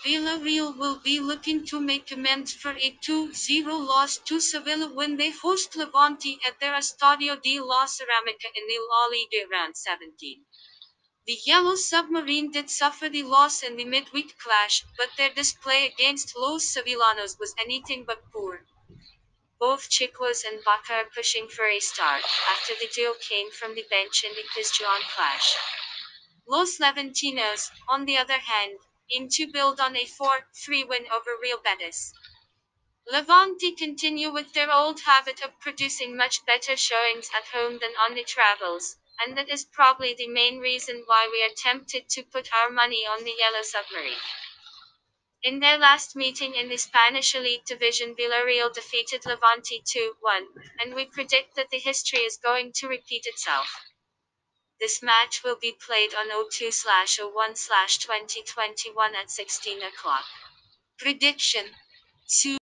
Villarreal will be looking to make amends for a 2-0 loss to Sevilla when they host Levante at their Estadio de la Ceramica in the La Liga round 17. The Yellow Submarine did suffer the loss in the midweek clash, but their display against Los Sevillanos was anything but poor. Both Chicos and Baca are pushing for a start, after the duo came from the bench in the Pizjuan clash. Los Levantinos, on the other hand, aim to build on a 4-3 win over Real Betis. Levante continue with their old habit of producing much better showings at home than on the travels, and that is probably the main reason why we are tempted to put our money on the Yellow Submarine. In their last meeting in the Spanish Elite Division, Villarreal defeated Levante 2-1, and we predict that the history is going to repeat itself. This match will be played on 02/01/2021 at 16 o'clock. Prediction: 2